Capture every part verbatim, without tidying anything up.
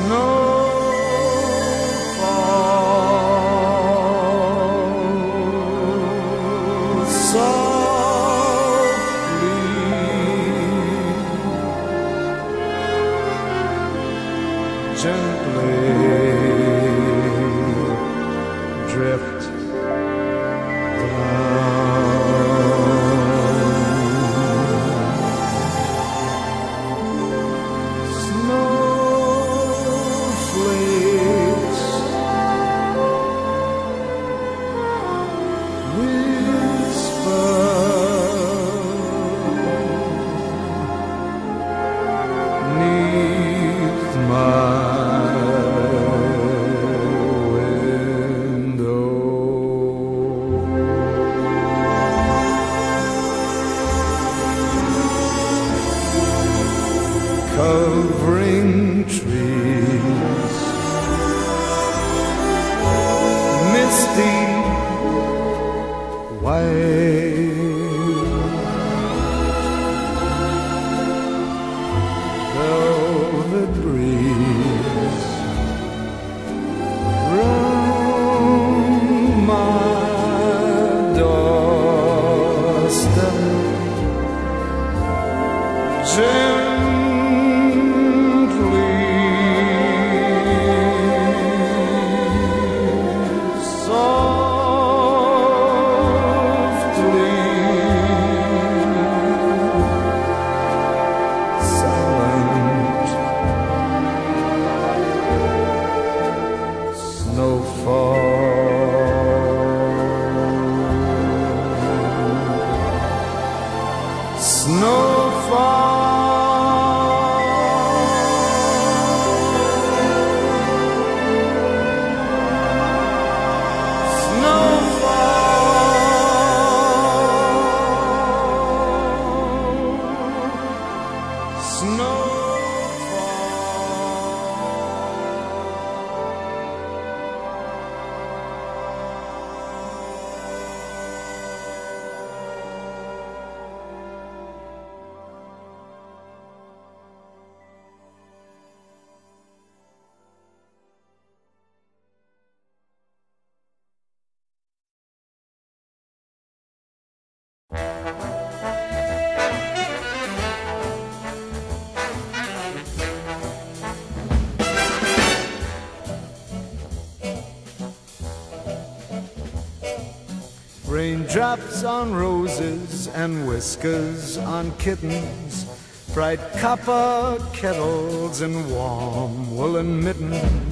Raindrops on roses and whiskers on kittens, bright copper kettles and warm woolen mittens,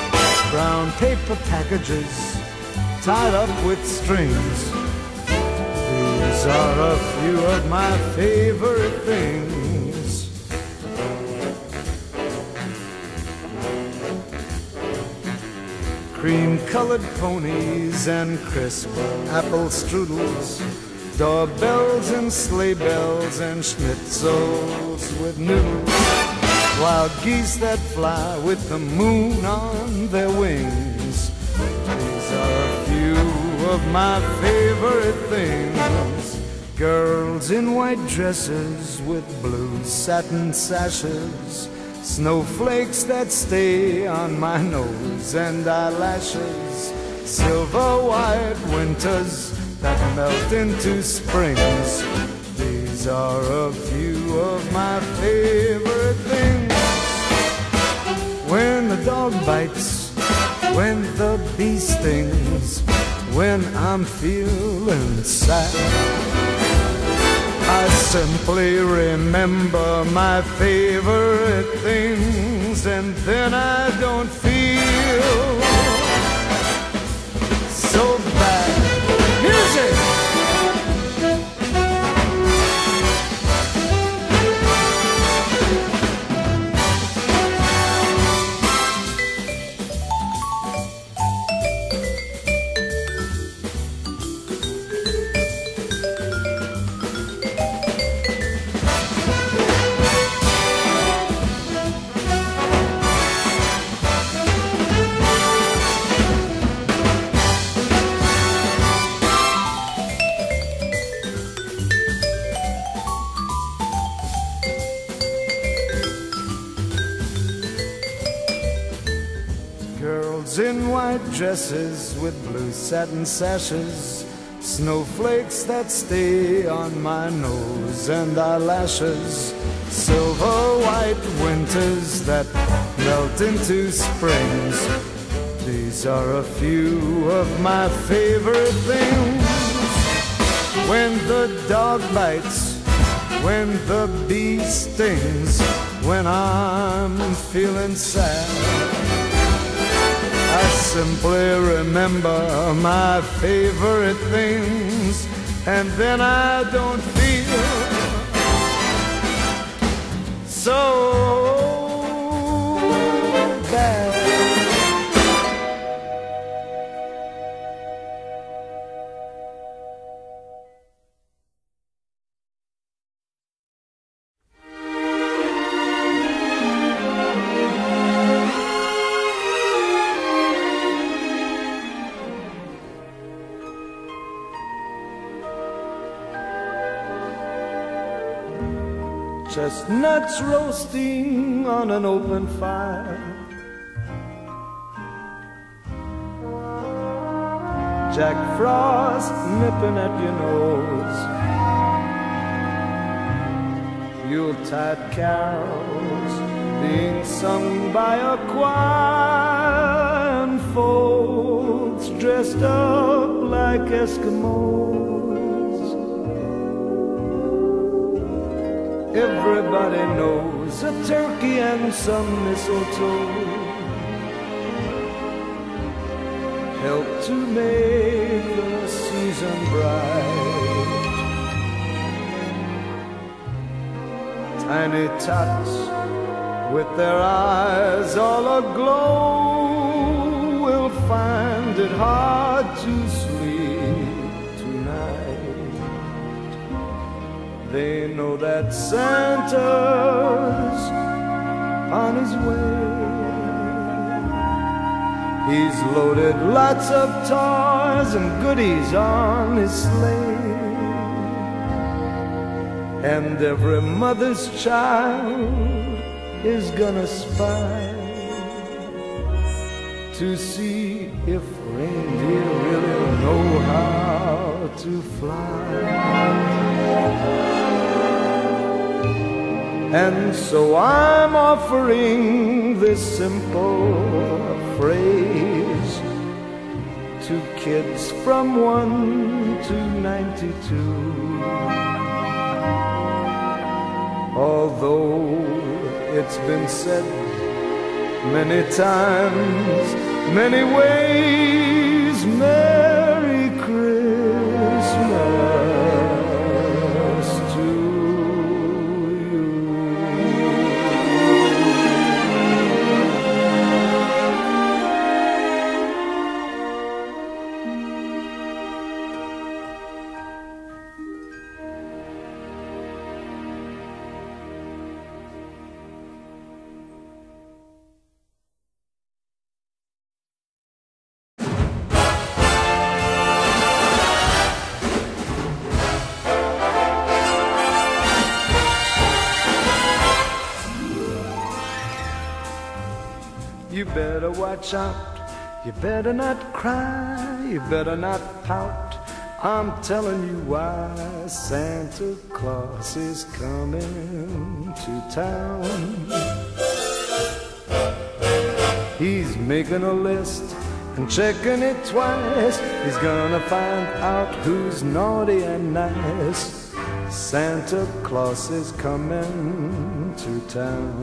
brown paper packages tied up with strings. These are a few of my favorite things. Cream-colored ponies and crisp apple strudels, doorbells and sleigh bells and schnitzels with noodles, wild geese that fly with the moon on their wings. These are a few of my favorite things. Girls in white dresses with blue satin sashes, snowflakes that stay on my nose and eyelashes, silver white winters that melt into springs. These are a few of my favorite things. When the dog bites, when the bee stings, when I'm feeling sad, I simply remember my favorite things, and then I don't feel so bad. Music! Birds in white dresses with blue satin sashes, snowflakes that stay on my nose and eyelashes, silver white winters that melt into springs. These are a few of my favorite things. When the dog bites, when the bee stings, when I'm feeling sad, I simply remember my favorite things, and then I don't feel so bad. Chestnuts roasting on an open fire, Jack Frost nipping at your nose, Yuletide carols being sung by a choir, and folks dressed up like Eskimos. Everybody knows a turkey and some mistletoe help to make the season bright. Tiny tots with their eyes all aglow will find it hard to sleep tonight. They know that Santa's on his way. He's loaded lots of toys and goodies on his sleigh, and every mother's child is gonna spy to see if reindeer really know how to fly. And so I'm offering this simple phrase to kids from one to ninety-two. Although it's been said many times, many ways, Merry Christmas to you. You better watch out, you better not cry, you better not pout. I'm telling you why. Santa Claus is coming to town. He's making a list and checking it twice. He's gonna find out who's naughty and nice. Santa Claus is coming to town.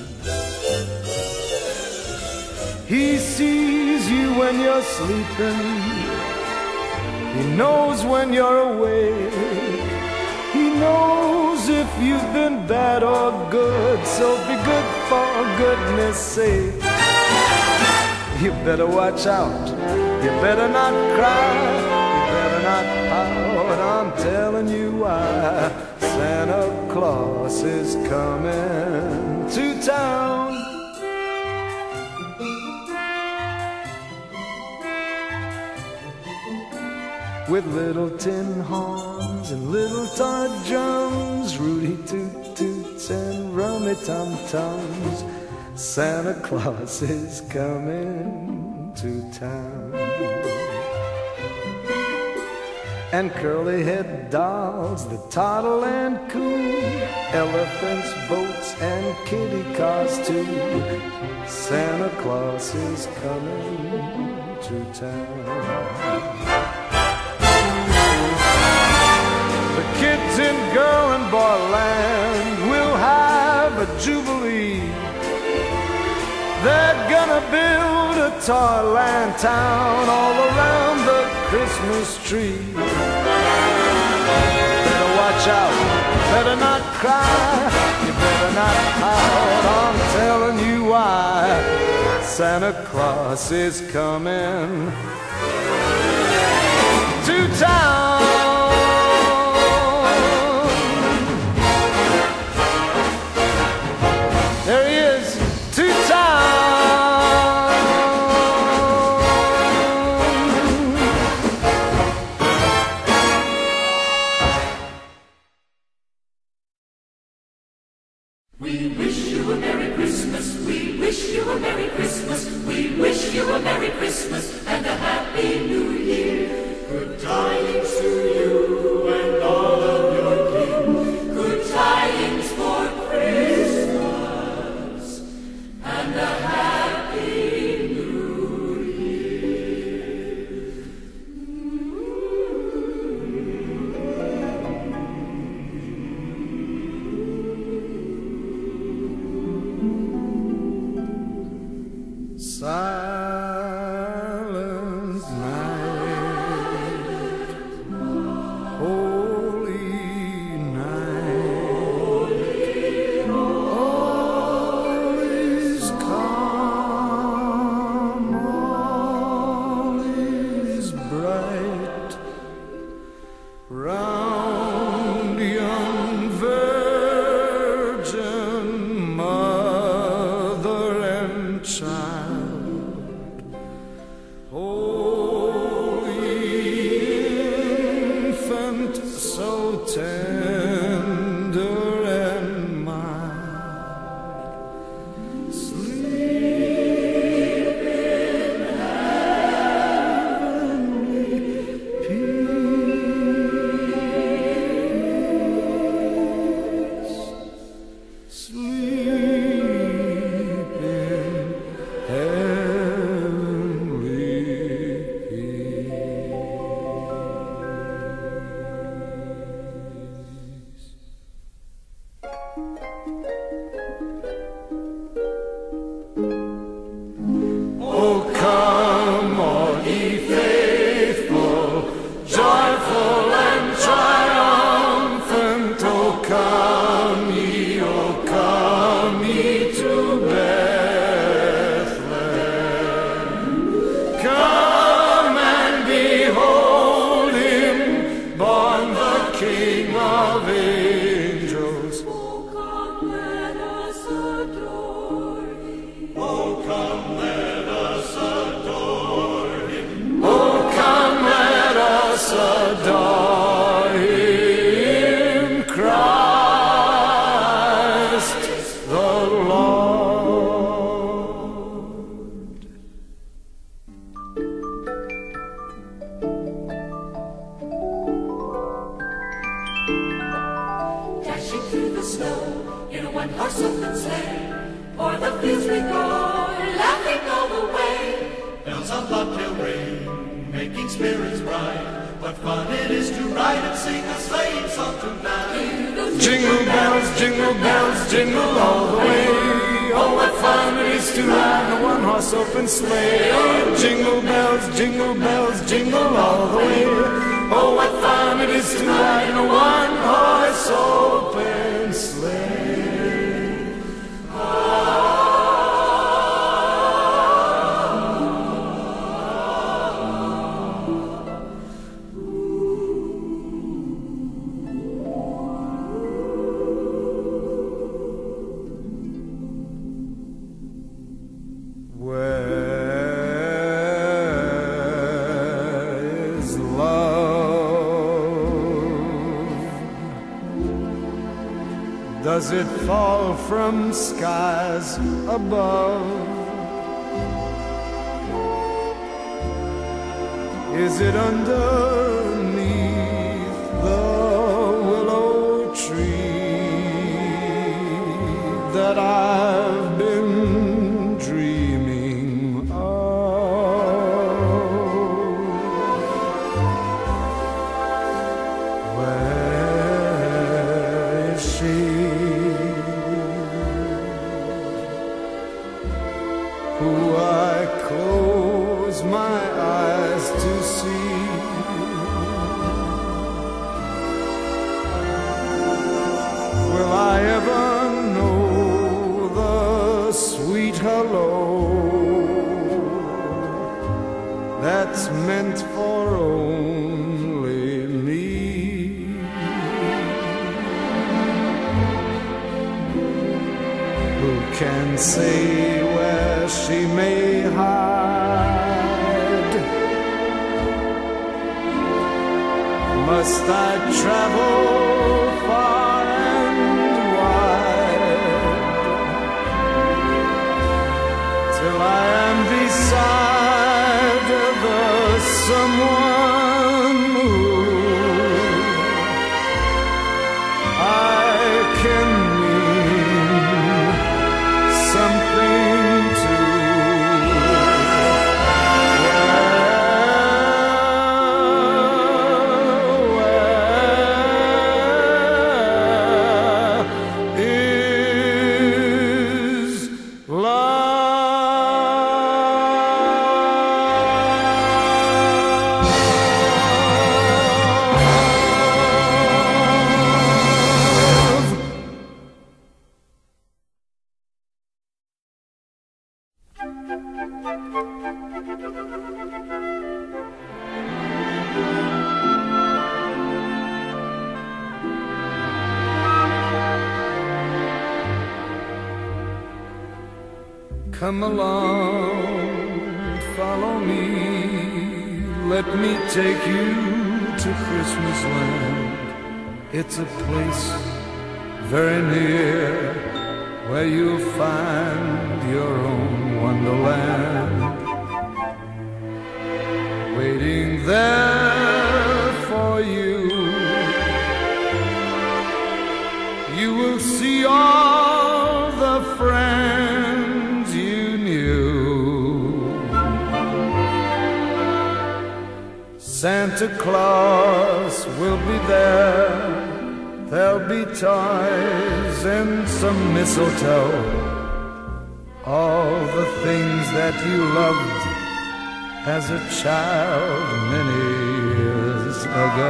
He sees you when you're sleeping. He knows when you're awake. He knows if you've been bad or good. So be good for goodness sake. You better watch out. You better not cry. You better not pout. I'm telling you why. Santa Claus is coming to town. With little tin horns and little toy drums, Rudy toot toots and rummy tum tums. Santa Claus is coming to town. And curly-head dolls that toddle and coo, elephants, boats, and kitty cars too. Santa Claus is coming to town. The kids in girl and boy land will have a jubilee. They're gonna build a toyland town all around the Christmas tree. Better watch out, better not cry, you better not pout, I'm telling you why. Santa Claus is coming to town. There he is, to town. We wish you a Merry Christmas, we wish you a Merry Christmas, we wish you a Merry Christmas and a Happy New Year. Good tidings to you and all of your kin, good tidings for Christmas and a Happy New Year. Silent night, holy night, all is calm, all is bright, round young virgin mother and child, holy infant, so tender and mild, sleep in heavenly peace, sleep in heavenly peace. Oh, come, all ye faithful, joyful and triumphant. Oh, come ye, oh, come ye to Bethlehem. Come and behold him, born the King of angels. Oh, come, let us adore Him. Oh, come, let us adore him. Oh, come, let us adore him, Christ the Lord. Dashing through the snow in a one-horse open sleigh, o'er the fields we go, laughing all the way. Bells on bobtail ring, making spirits bright. What fun it is to ride and sing a sleighing song tonight. Jingle bells, jingle bells, jingle all the way. Oh, what fun it is to ride in a one-horse open sleigh. Oh, jingle bells, jingle bells, jingle all the way. Oh, what fun it is to ride in a one-horse open sleigh. Where is love? Does it fall from skies above? Is it underneath the willow tree that I've been dreaming of? Where is she who I close my eyes to see? Will I ever know the sweet hello that's meant for only me? Who can say where she may hide? Must I travel far and wide till I am beside the someone who I can mean something to? Come along, follow me, let me take you to Christmas land. It's a place very near where you'll find your own wonderland, waiting there for you. You will see all the friends you knew. Santa Claus will be there. There'll be toys and some mistletoe, all the things that you loved as a child many years ago.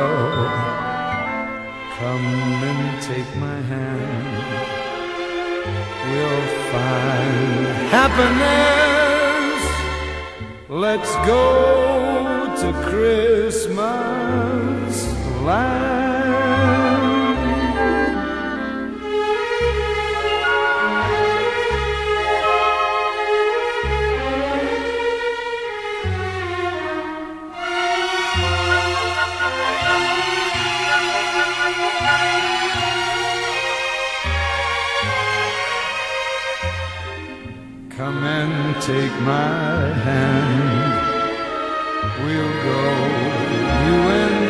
Come and take my hand, we'll find happiness. Let's go to Christmas land. Come and take my hand, we'll go, you and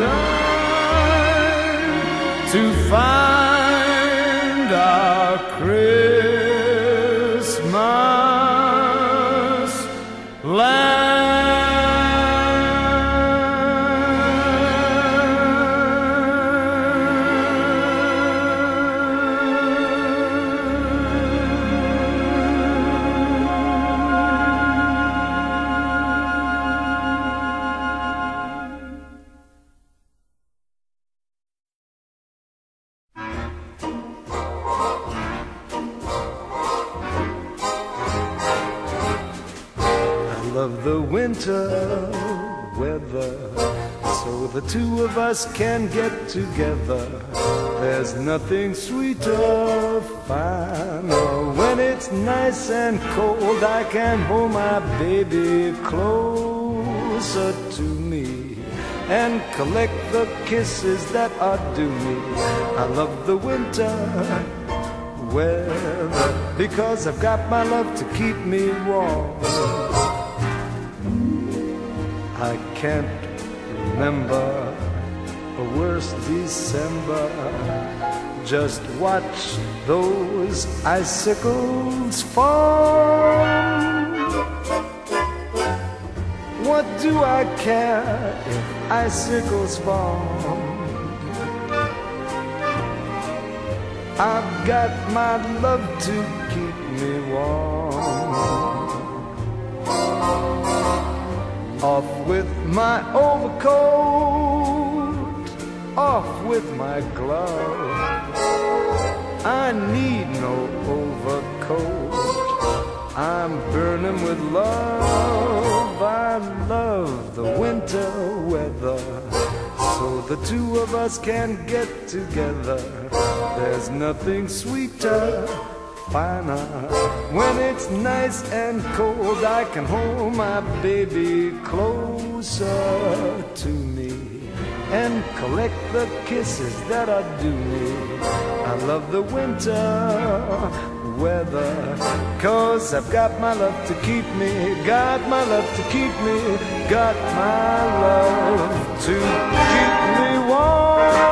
I, to find our Christmas land. Love the winter weather, so the two of us can get together. There's nothing sweeter, finer. When it's nice and cold, I can hold my baby closer to me and collect the kisses that are due me. I love the winter weather, because I've got my love to keep me warm. I can't remember a worse December. Just watch those icicles fall. What do I care if icicles fall? I've got my love to keep me warm. Off with my overcoat, off with my gloves. I need no overcoat, I'm burning with love. I love the winter weather, so the two of us can get together. There's nothing sweeter, finer. When it's nice and cold, I can hold my baby closer to me and collect the kisses that are due me. I love the winter weather, 'cause I've got my love to keep me, got my love to keep me, got my love to keep me warm.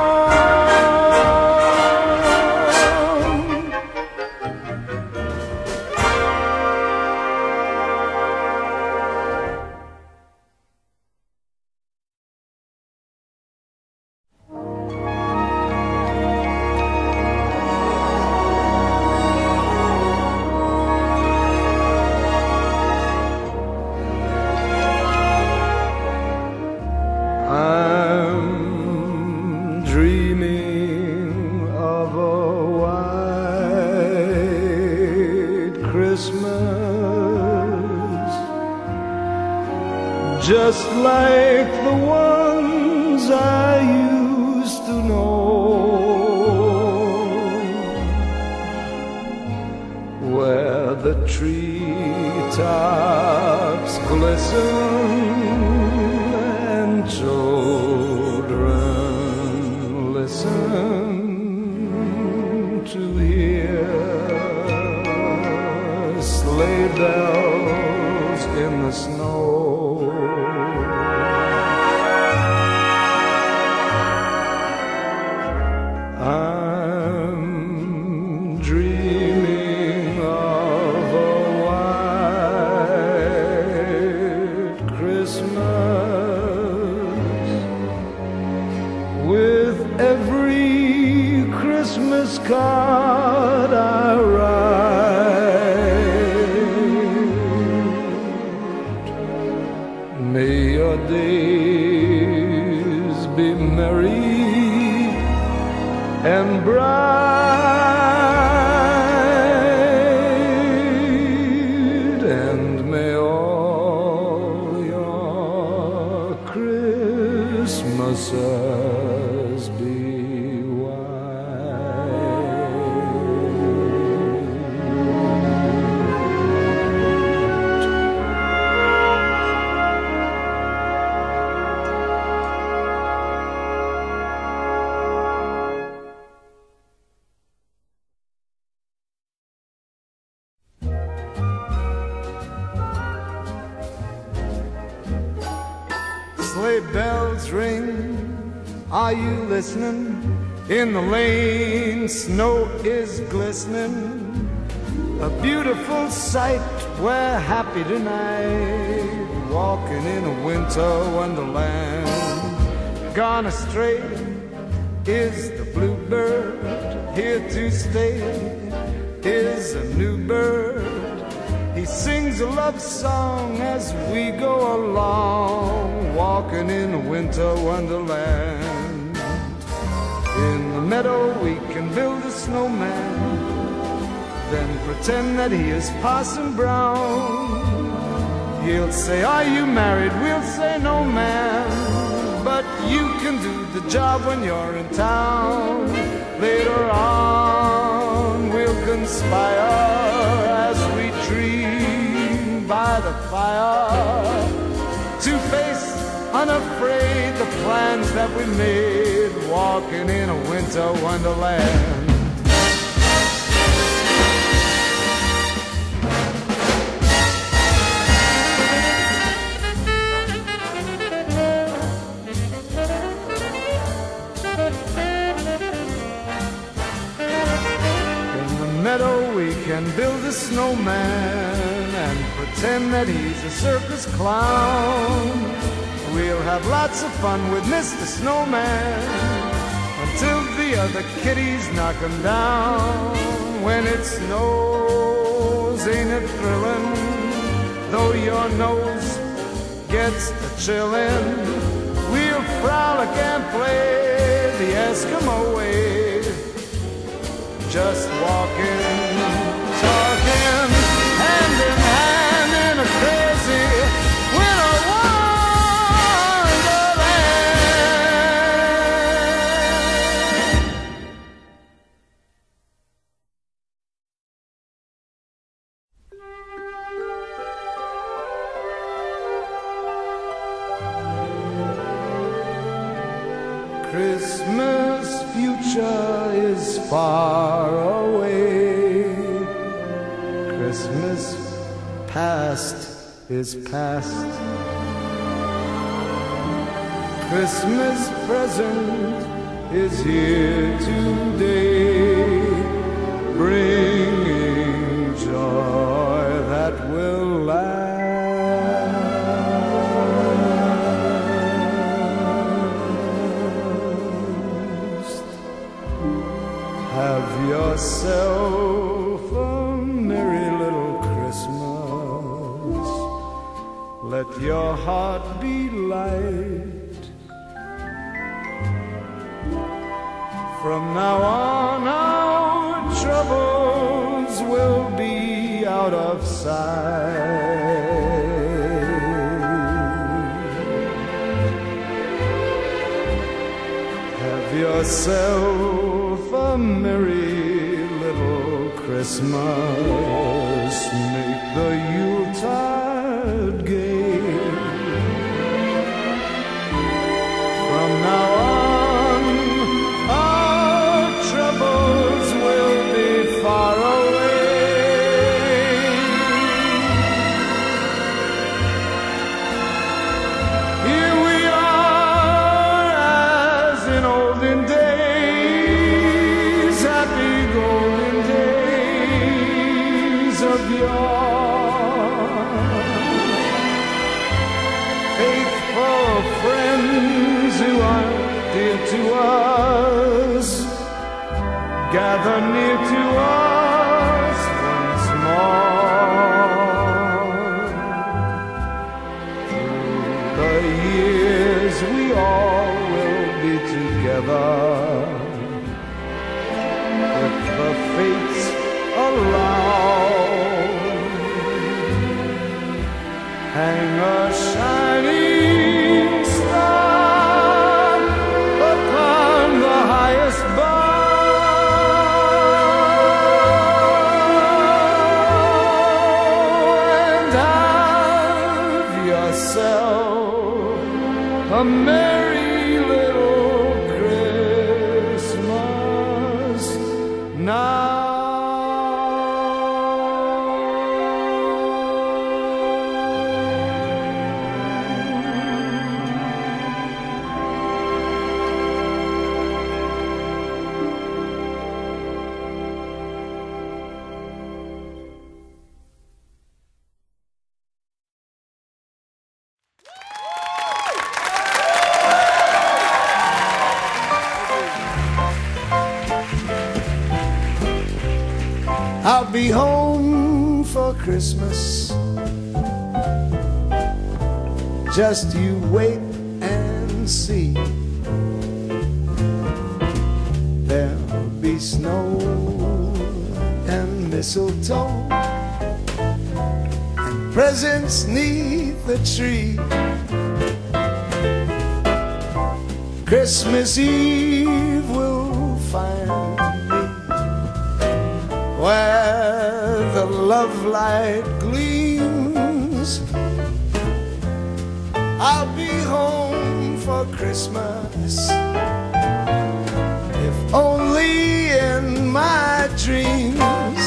Just like the ones I used to know, where the treetops glisten and children listen to hear sleigh bells in the snow. I'm dreaming of a white Christmas, with every Christmas card I write. May your days be merry and bright, and may all your Christmases be sleigh bells ring, are you listening? In the lane, snow is glistening. A beautiful sight, we're happy tonight, walking in a winter wonderland. Gone astray is the bluebird, here to stay is a new bird. He sings a love song as we go along, walking in a winter wonderland. In the meadow we can build a snowman, then pretend that he is Parson Brown. He'll say, are you married? We'll say, no ma'am, but you can do the job when you're in town. Later on we'll conspire as we dream by the fire, to face unafraid the plans that we made, walking in a winter wonderland. pretend that he's a circus clown. We'll have lots of fun with Mister Snowman until the other kitties knock him down. When it snows, ain't it thrilling? Though your nose gets the chillin', we'll frolic and play the Eskimo way. Just walking, talking, hand in hand in a crazy winter wonderland. Christmas future is far away. Christmas past is past. Christmas present is here today, bringing joy that will last. Have yourself a merry little Christmas. Let your heart be light. From now on our troubles will be out of sight. Have yourself a merry little Christmas. Make the Yuletide gay. From now on, our troubles will be far away. Here we are as in olden days, happy golden days of yore. Faithful friends who are dear to us, gather near to us once more. Through the years we all will be together, if the fates allow. Hang a shining star upon the highest bough, and have yourself a merry little Christmas now. I'll be home for Christmas. Just you wait and see. There'll be snow and mistletoe and presents 'neath the tree. Christmas Eve will find me where the love light gleams. I'll be home for Christmas, if only in my dreams.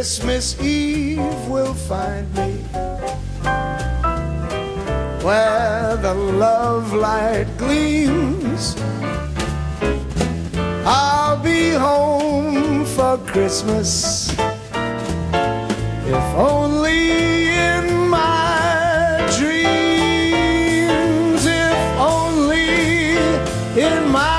Christmas Eve will find me where the love light gleams. I'll be home for Christmas, if only in my dreams, if only in my